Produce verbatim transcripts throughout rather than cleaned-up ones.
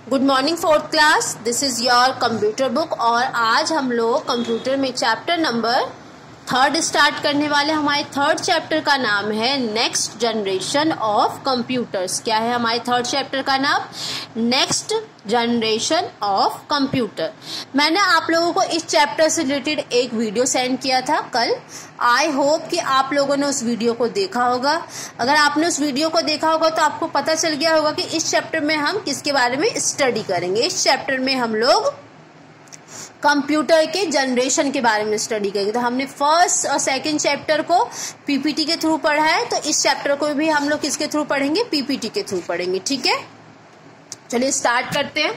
Good morning fourth class, this is your computer book. और आज हम लोग कंप्यूटर में चैप्टर नंबर थर्ड स्टार्ट करने वाले। हमारे थर्ड चैप्टर का नाम है नेक्स्ट जनरेशन ऑफ कंप्यूटर्स। क्या है हमारे थर्ड चैप्टर का नाम? Next generation of computer. मैंने आप लोगों को इस चैप्टर से रिलेटेड एक वीडियो सेंड किया था कल। आई होप कि आप लोगों ने उस वीडियो को देखा होगा। अगर आपने उस वीडियो को देखा होगा तो आपको पता चल गया होगा कि इस चैप्टर में हम किसके बारे में स्टडी करेंगे। इस चैप्टर में हम लोग कंप्यूटर के जनरेशन के बारे में स्टडी करेंगे। तो हमने फर्स्ट और सेकंड चैप्टर को पीपीटी के थ्रू पढ़ा है, तो इस चैप्टर को भी हम लोग किसके थ्रू पढ़ेंगे? पीपीटी के थ्रू पढ़ेंगे। ठीक है, चलिए स्टार्ट करते हैं।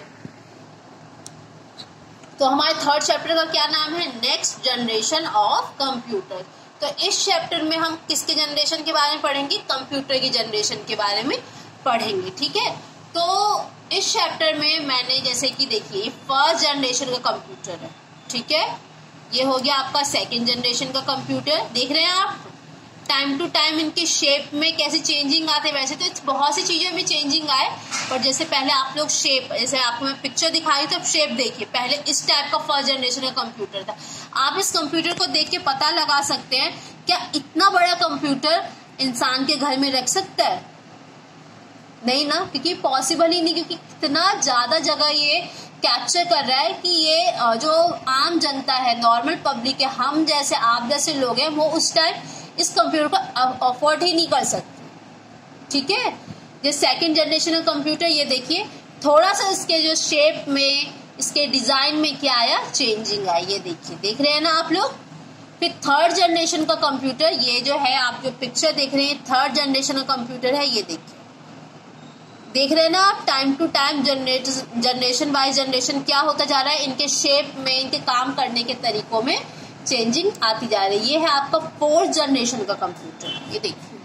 तो हमारे थर्ड चैप्टर का क्या नाम है? Next generation of computer. तो इस चैप्टर में हम किसके जनरेशन के बारे में पढ़ेंगे? कंप्यूटर की जनरेशन के बारे में पढ़ेंगे। ठीक है, तो इस चैप्टर में मैंने जैसे कि देखिए फर्स्ट जनरेशन का कंप्यूटर है। ठीक है, ये हो गया आपका सेकंड जनरेशन का कंप्यूटर। देख रहे हैं आप टाइम टू टाइम इनके शेप में कैसे चेंजिंग आते हैं। वैसे तो बहुत सी चीजों में चेंजिंग आए, पर जैसे पहले आप लोग शेप, जैसे आपको मैं पिक्चर दिखाई तो शेप देखिए, पहले इस टाइप का फर्स्ट जनरेशन का कंप्यूटर था। आप इस कंप्यूटर को देख के पता लगा सकते हैं क्या इतना बड़ा कंप्यूटर इंसान के घर में रख सकता है? नहीं ना, क्योंकि पॉसिबल ही नहीं, क्योंकि इतना ज्यादा जगह ये कैप्चर कर रहा है कि ये जो आम जनता है, नॉर्मल पब्लिक है, हम जैसे आप जैसे लोग हैं, वो उस टाइम इस कंप्यूटर को अफोर्ड ही नहीं कर सकते। ठीक है, ये सेकंड जनरेशन का कंप्यूटर, ये देखिए थोड़ा सा इसके जो शेप में, इसके डिजाइन में क्या आया? चेंजिंग आई। ये देखिए, देख रहे हैं ना आप लोग। फिर थर्ड जनरेशन का कंप्यूटर, ये जो है आप जो पिक्चर देख रहे हैं थर्ड जनरेशन का कंप्यूटर है। ये देखिए, देख रहे हैं ना आप, time to time generation by generation क्या होता जा रहा है? इनके शेप में, इनके काम करने के तरीकों में चेंजिंग आती जा रही है। ये है आपका फोर्थ जनरेशन का कंप्यूटर, ये देखिए।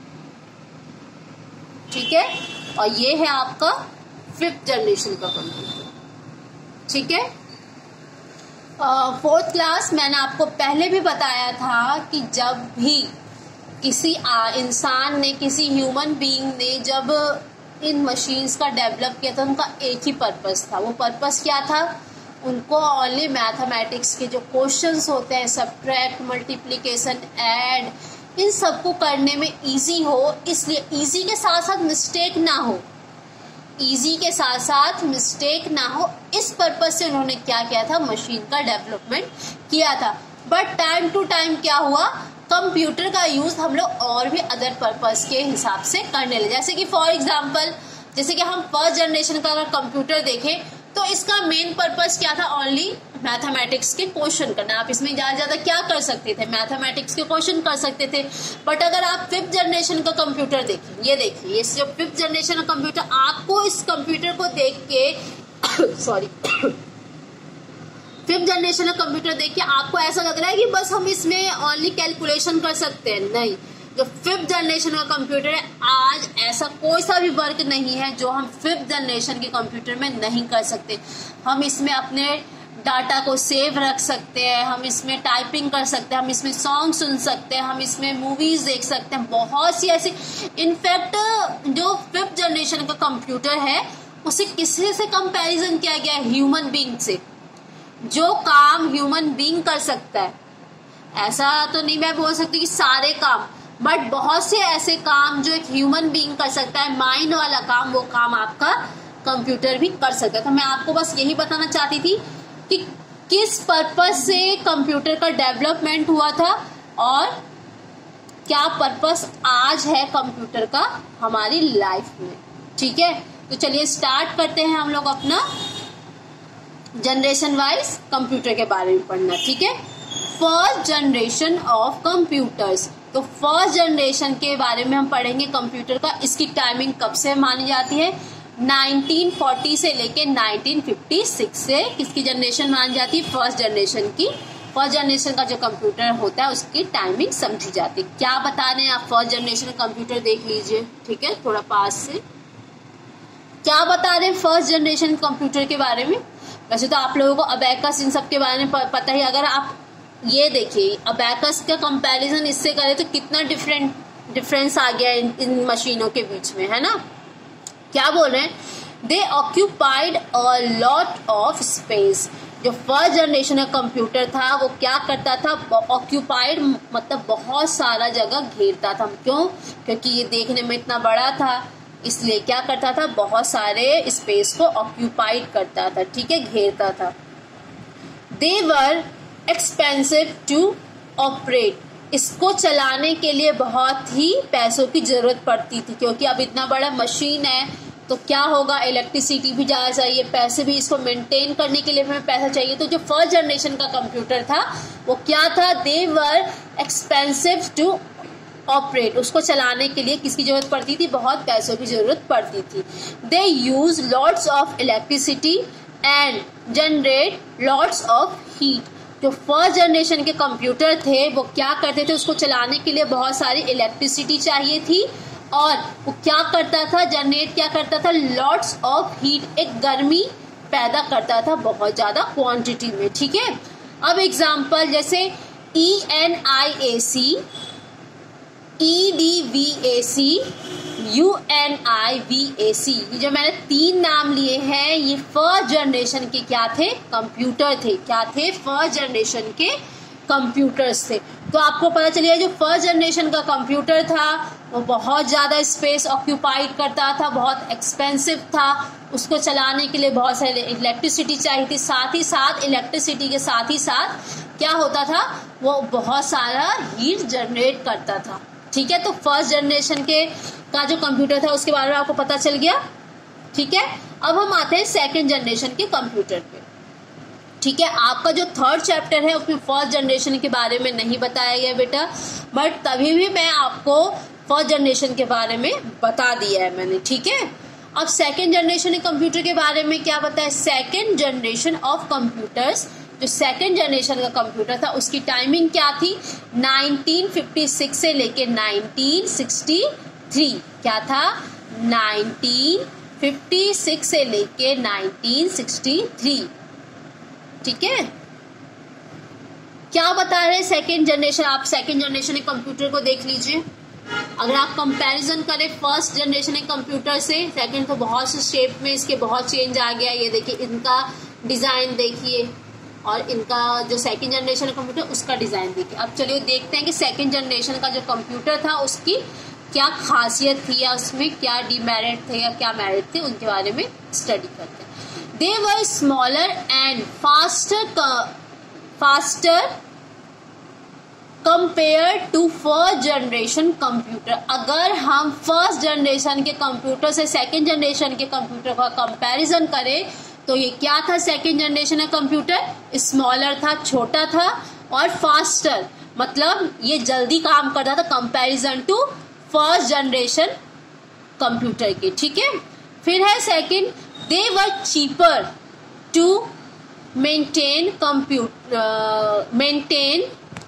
ठीक है, और ये है आपका फिफ्थ जनरेशन का कंप्यूटर। ठीक है, फोर्थ क्लास मैंने आपको पहले भी बताया था कि जब भी किसी इंसान ने, किसी ह्यूमन बीइंग ने जब इन मशीन्स का डेवलप किया था, उनका एक ही पर्पस था। वो पर्पस क्या था? उनको ओनली मैथमेटिक्स के जो क्वेश्चंस होते हैं, सब्ट्रैक्ट, मल्टीप्लिकेशन, ऐड, इन सबको करने में इजी हो, इसलिए इजी के साथ साथ मिस्टेक ना हो, इजी के साथ साथ मिस्टेक ना हो, इस पर्पस से उन्होंने क्या किया था? मशीन का डेवलपमेंट किया था। बट टाइम टू टाइम क्या हुआ? कंप्यूटर का यूज हम लोग और भी अदर पर्पस के हिसाब से करने लगे। जैसे कि फॉर एग्जांपल, जैसे कि हम फर्स्ट जनरेशन का अगर कंप्यूटर देखें तो इसका मेन पर्पस क्या था? ओनली मैथमेटिक्स के क्वेश्चन करना। आप इसमें ज्यादा ज्यादा क्या कर सकते थे? मैथमेटिक्स के क्वेश्चन कर सकते थे। बट अगर आप फिफ्थ जनरेशन का कंप्यूटर देखें, ये देखिए, ये जो फिफ्थ जनरेशन का कंप्यूटर, आपको इस कंप्यूटर को देख के सॉरी फिफ्थ जनरेशन का कंप्यूटर देख के आपको ऐसा लग रहा है कि बस हम इसमें ओनली कैलकुलेशन कर सकते हैं। नहीं, जो फिफ्थ जनरेशन का कंप्यूटर है, आज ऐसा कोई सा भी वर्क नहीं है जो हम फिफ्थ जनरेशन के कंप्यूटर में नहीं कर सकते। हम इसमें अपने डाटा को सेव रख सकते हैं, हम इसमें टाइपिंग कर सकते हैं, हम इसमें सॉन्ग सुन सकते हैं, हम इसमें मूवीज देख सकते हैं, बहुत सी ऐसी। इनफैक्ट जो फिफ्थ जनरेशन का कंप्यूटर है उसे किसी से कंपैरिजन किया गया है? ह्यूमन बीइंग से। जो काम ह्यूमन बीइंग कर सकता है, ऐसा तो नहीं मैं बोल सकती कि सारे काम, बट बहुत से ऐसे काम जो एक ह्यूमन बीइंग कर सकता है, माइंड वाला काम, वो काम आपका कंप्यूटर भी कर सकता है। तो मैं आपको बस यही बताना चाहती थी कि किस पर्पस से कंप्यूटर का डेवलपमेंट हुआ था और क्या पर्पस आज है कंप्यूटर का हमारी लाइफ में। ठीक है, तो चलिए स्टार्ट करते हैं हम लोग अपना जनरेशन वाइज कंप्यूटर के बारे में पढ़ना। ठीक है, फर्स्ट जनरेशन ऑफ कंप्यूटर्स। तो फर्स्ट जनरेशन के बारे में हम पढ़ेंगे कंप्यूटर का। इसकी टाइमिंग कब से मानी जाती है? नाइनटीन फोर्टी से लेके नाइनटीन फिफ्टी सिक्स से किसकी जनरेशन मानी जाती है? फर्स्ट जनरेशन की। फर्स्ट जनरेशन का जो कंप्यूटर होता है उसकी टाइमिंग समझी जाती है। क्या बता रहे हैं आप? फर्स्ट जनरेशन कंप्यूटर देख लीजिए। ठीक है, थोड़ा पास से क्या बता रहे हैं फर्स्ट जनरेशन कंप्यूटर के बारे में? वैसे तो आप लोगों को अबैकस इन सब के बारे में पता ही। अगर आप ये देखिए, अबैकस का कंपैरिजन इससे करें तो कितना डिफरेंट डिफरेंस आ गया इन, इन मशीनों के बीच में, है ना? क्या बोल रहे हैं? They occupied a lot of space. जो फर्स्ट जनरेशन का कंप्यूटर था वो क्या करता था, ऑक्यूपाइड मतलब बहुत सारा जगह घेरता था। क्यों? क्योंकि ये देखने में इतना बड़ा था, इसलिए क्या करता था, बहुत सारे स्पेस को ऑक्यूपाइड करता था, ठीक है, घेरता था। They were expensive to operate. इसको चलाने के लिए बहुत ही पैसों की जरूरत पड़ती थी, क्योंकि अब इतना बड़ा मशीन है तो क्या होगा, इलेक्ट्रिसिटी भी ज़्यादा चाहिए, पैसे भी, इसको मेंटेन करने के लिए हमें पैसा चाहिए। तो जो फर्स्ट जनरेशन का कंप्यूटर था वो क्या था, they were expensive to operate. उसको चलाने के लिए किसकी जरूरत पड़ती थी, बहुत पैसों की जरूरत पड़ती थी। They use lots of electricity and generate lots of heat. जो फर्स्ट जनरेशन के कंप्यूटर थे वो क्या करते थे, उसको चलाने के लिए बहुत सारी इलेक्ट्रिसिटी चाहिए थी और वो क्या करता था, जनरेट क्या करता था, लॉट्स ऑफ हीट, एक गर्मी पैदा करता था बहुत ज्यादा क्वांटिटी में, ठीक है। अब एग्जांपल जैसे E N I A C, E D V A C, U N I V A C, ये जो मैंने तीन नाम लिए हैं ये फर्स्ट जनरेशन के क्या थे, कंप्यूटर थे। क्या थे, फर्स्ट जनरेशन के कंप्यूटर्स थे। तो आपको पता चलिए जो फर्स्ट जनरेशन का कंप्यूटर था वो बहुत ज्यादा स्पेस ऑक्यूपाइड करता था, बहुत एक्सपेंसिव था, उसको चलाने के लिए बहुत सारी इलेक्ट्रिसिटी चाहिए थी। साथ ही साथ इलेक्ट्रिसिटी के साथ ही साथ क्या होता था, वो बहुत सारा हीट जनरेट करता था, ठीक है। तो फर्स्ट जनरेशन के का जो कंप्यूटर था उसके बारे में आपको पता चल गया, ठीक है। अब हम आते हैं सेकंड जनरेशन के कंप्यूटर पे, ठीक है। आपका जो थर्ड चैप्टर है उसमें फर्स्ट जनरेशन के बारे में नहीं बताया गया बेटा, बट तभी भी मैं आपको फर्स्ट जनरेशन के बारे में बता दिया है मैंने, ठीक है। अब सेकंड जनरेशन के कंप्यूटर के बारे में क्या बताया, सेकंड जनरेशन ऑफ कंप्यूटर्स, जो सेकंड जनरेशन का कंप्यूटर था उसकी टाइमिंग क्या थी, नाइनटीन फिफ्टी सिक्स से लेके नाइनटीन सिक्सटी थ्री। क्या था, नाइनटीन फिफ्टी सिक्स से लेके नाइनटीन सिक्सटी थ्री, ठीक है। क्या बता रहे सेकंड जनरेशन, आप सेकंड जनरेशन के कंप्यूटर को देख लीजिए। अगर आप कंपैरिजन करें फर्स्ट जनरेशन के कंप्यूटर से सेकंड, तो बहुत से शेप में इसके बहुत चेंज आ गया। ये देखिए इनका डिजाइन देखिए और इनका जो सेकंड जनरेशन कंप्यूटर उसका डिजाइन देखिए। अब चलिए देखते हैं कि सेकंड जनरेशन का जो कंप्यूटर था उसकी क्या खासियत थी या उसमें क्या डिमेरिट थे या क्या मेरिट थे, उनके बारे में स्टडी करते हैं। They were smaller and faster faster compared to first generation computer। अगर हम फर्स्ट जनरेशन के कंप्यूटर से सेकंड जनरेशन के कंप्यूटर का कंपैरिजन करें तो ये क्या था, सेकंड जनरेशन का कंप्यूटर स्मॉलर था, छोटा था और फास्टर, मतलब ये जल्दी काम करता था comparison to first generation computer के, ठीक है। फिर है second, they were cheaper to maintain compute uh, maintain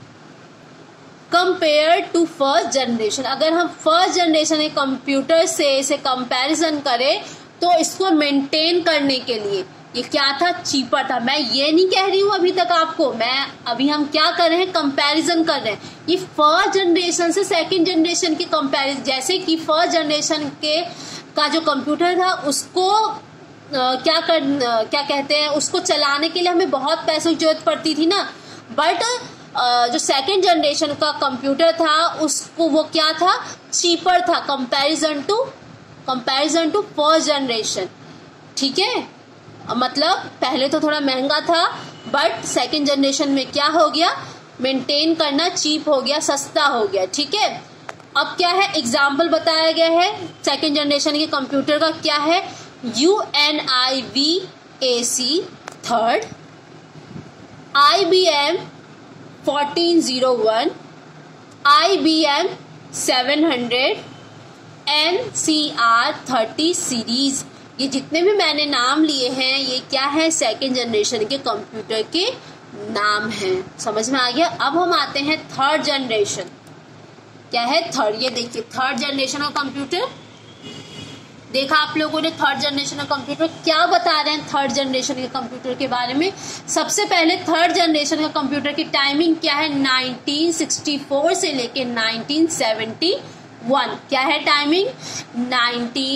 compared to first generation। अगर हम फर्स्ट जनरेशन के कंप्यूटर से इसे कंपैरिजन करें तो इसको मेंटेन करने के लिए ये क्या था, चीपर था। मैं ये नहीं कह रही हूँ अभी तक आपको, मैं अभी हम क्या कर रहे हैं, कंपैरिजन कर रहे हैं। ये फर्स्ट जनरेशन से सेकंड जनरेशन के कंपैरिजन, जैसे कि फर्स्ट जनरेशन के का जो कंप्यूटर था उसको Uh, क्या कर uh, क्या कहते हैं, उसको चलाने के लिए हमें बहुत पैसों की जरूरत पड़ती थी ना, बट uh, जो सेकंड जनरेशन का कंप्यूटर था उसको वो क्या था, चीपर था comparison to comparison to first generation, ठीक है। मतलब पहले तो थोड़ा महंगा था बट सेकंड जनरेशन में क्या हो गया, मेंटेन करना चीप हो गया, सस्ता हो गया, ठीक है। अब क्या है, एग्जाम्पल बताया गया है सेकंड जनरेशन के कंप्यूटर का, क्या है, U N I V A C third, I B M fourteen zero one, I B M seven hundred, N C R thirty series. ये जितने भी मैंने नाम लिए हैं ये क्या है, सेकेंड जनरेशन के कंप्यूटर के नाम हैं। समझ में आ गया। अब हम आते हैं थर्ड जनरेशन, क्या है थर्ड, ये देखिए थर्ड जनरेशन का कंप्यूटर। देखा आप लोगों ने थर्ड जनरेशन का कंप्यूटर, क्या बता रहे हैं थर्ड जनरेशन के कंप्यूटर के बारे में। सबसे पहले थर्ड जनरेशन का कंप्यूटर की टाइमिंग क्या है, नाइनटीन सिक्सटी फोर से लेके नाइनटीन सेवेंटी वन। क्या है टाइमिंग, नाइनटीन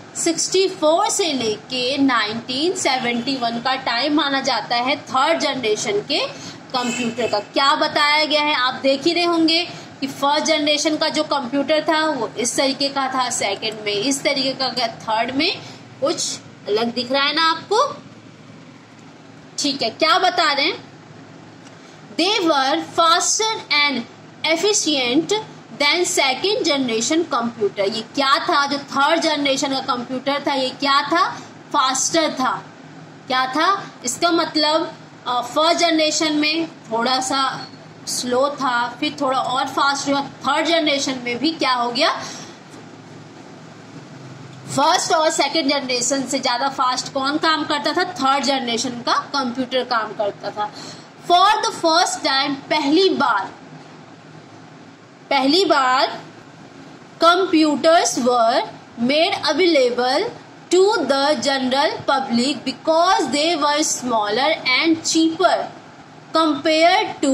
चौंसठ से लेके नाइनटीन सेवेंटी वन का टाइम माना जाता है थर्ड जनरेशन के कंप्यूटर का। क्या बताया गया है आप देख ही रहे होंगे कि फर्स्ट जनरेशन का जो कंप्यूटर था वो इस तरीके का था, सेकंड में इस तरीके का, थर्ड में कुछ अलग दिख रहा है ना आपको। ठीक है, क्या बता रहे हैं, they were faster and efficient than second generation computer. ये क्या था, जो थर्ड जनरेशन का कंप्यूटर था ये क्या था, फास्टर था। क्या था, इसका मतलब फर्स्ट जनरेशन में थोड़ा सा स्लो था, फिर थोड़ा और फास्ट हुआ, थर्ड जनरेशन में भी क्या हो गया, फर्स्ट और सेकंड जनरेशन से ज्यादा फास्ट कौन काम करता था, थर्ड जनरेशन का कंप्यूटर काम करता था। फॉर द फर्स्ट टाइम, पहली बार पहली बार computers were made available to the general public because they were smaller and cheaper compared to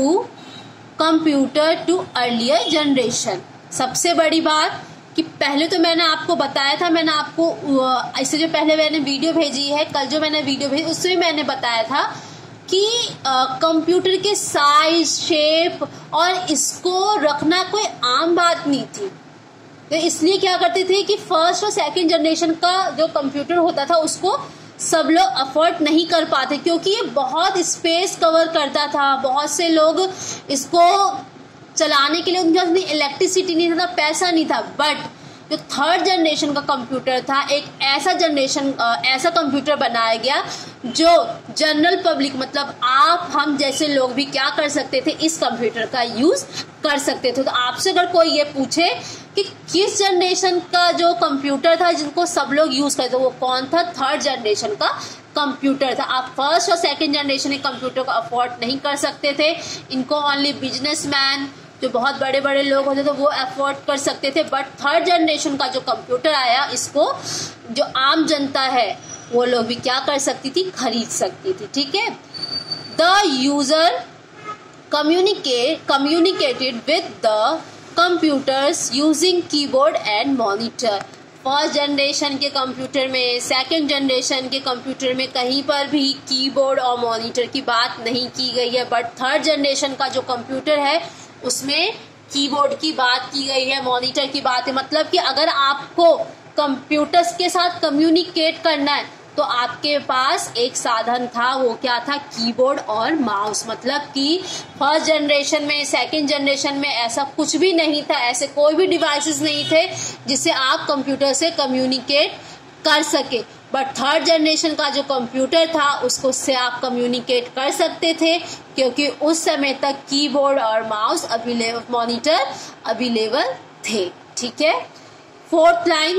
computer to earlier generation। सबसे बड़ी बात कि पहले तो मैंने आपको बताया था, मैंने आपको इससे जो पहले मैंने वीडियो भेजी है, कल जो मैंने वीडियो भेजी उसमें मैंने बताया था कि कंप्यूटर के साइज, शेप और इसको रखना कोई आम बात नहीं थी। तो इसलिए क्या करते थे कि फर्स्ट और सेकंड जनरेशन का जो कंप्यूटर होता था उसको सब लोग अफोर्ड नहीं कर पाते, क्योंकि ये बहुत स्पेस कवर करता था। बहुत से लोग इसको चलाने के लिए उनके पास इलेक्ट्रिसिटी नहीं था, पैसा नहीं था। बट जो थर्ड जनरेशन का कंप्यूटर था, एक ऐसा जनरेशन ऐसा कंप्यूटर बनाया गया जो जनरल पब्लिक मतलब आप हम जैसे लोग भी क्या कर सकते थे, इस कंप्यूटर का यूज कर सकते थे। तो आपसे अगर कोई ये पूछे कि किस जनरेशन का जो कंप्यूटर था जिनको सब लोग यूज करते, वो कौन था, थर्ड जनरेशन का कंप्यूटर था। आप फर्स्ट और सेकंड जनरेशन के कंप्यूटर को अफोर्ड नहीं कर सकते थे, इनको ओनली बिजनेसमैन जो बहुत बड़े बड़े लोग होते थे वो अफोर्ड कर सकते थे। बट थर्ड जनरेशन का जो कंप्यूटर आया, इसको जो आम जनता है वो लोग भी क्या कर सकती थी, खरीद सकती थी। ठीक है, the user communicate communicated with the computers using keyboard and monitor. First generation के कंप्यूटर में, सेकंड जनरेशन के कंप्यूटर में कहीं पर भी कीबोर्ड और मॉनिटर की बात नहीं की गई है। बट थर्ड जनरेशन का जो कंप्यूटर है उसमें कीबोर्ड की बात की गई है, मॉनिटर की बात है। मतलब कि अगर आपको कंप्यूटर्स के साथ कम्युनिकेट करना है तो आपके पास एक साधन था, वो क्या था, कीबोर्ड और माउस। मतलब कि फर्स्ट जनरेशन में, सेकंड जनरेशन में ऐसा कुछ भी नहीं था, ऐसे कोई भी डिवाइसेस नहीं थे जिससे आप कंप्यूटर से कम्युनिकेट कर सके। बट थर्ड जनरेशन का जो कंप्यूटर था उसको से आप कम्युनिकेट कर सकते थे, क्योंकि उस समय तक कीबोर्ड और माउस अवेलेबल, मॉनिटर अवेलेबल थे। ठीक है, fourth line,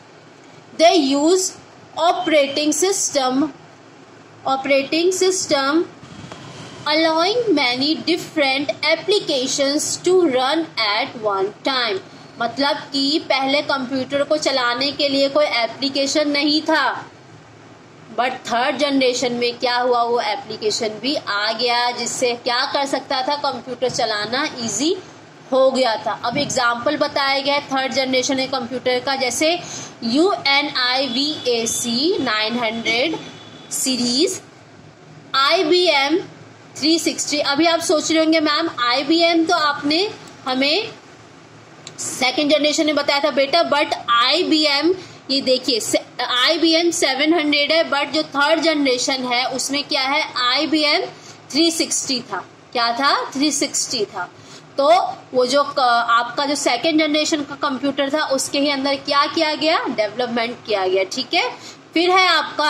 they use operating system operating system allowing many different applications to run at one time। मतलब कि पहले कंप्यूटर को चलाने के लिए कोई एप्लीकेशन नहीं था, बट थर्ड जनरेशन में क्या हुआ, वो एप्लीकेशन भी आ गया जिससे क्या कर सकता था, कंप्यूटर चलाना इजी हो गया था। अब एग्जाम्पल बताया गया थर्ड जनरेशन के कंप्यूटर का, जैसे U N I V A C nine hundred series, I B M three sixty. अभी आप सोच रहे होंगे मैम आई बी एम तो आपने हमें सेकेंड जनरेशन में बताया था बेटा, बट आई बी एम ये देखिए I B M seven hundred है, बट जो थर्ड जनरेशन है उसमें क्या है, I B M three sixty था। क्या था, थ्री सिक्सटी था। तो वो जो आपका जो सेकेंड जनरेशन का कंप्यूटर था उसके ही अंदर क्या किया गया, डेवलपमेंट किया गया। ठीक है, फिर है आपका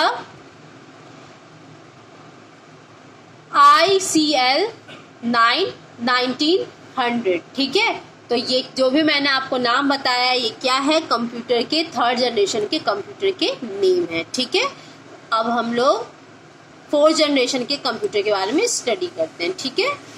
I C L nine nineteen hundred. ठीक है, तो ये जो भी मैंने आपको नाम बताया ये क्या है, कंप्यूटर के थर्ड जनरेशन के कंप्यूटर के नेम है। ठीक है, अब हम लोग फोर्थ जनरेशन के कंप्यूटर के बारे में स्टडी करते हैं। ठीक है।